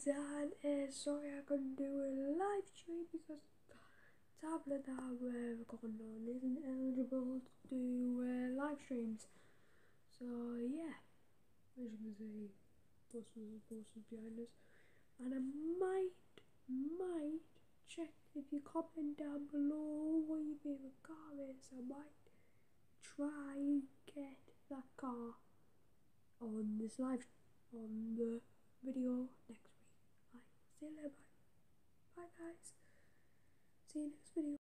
guys, and sorry I couldn't do a live stream because the tablet that we're recording on isn't eligible to do live streams. So yeah, as you can see, buses behind us, and I might check if you comment down below what your favourite car is. I might try and get that car on this on the video next week. Right, see you later, bye guys, see you next video.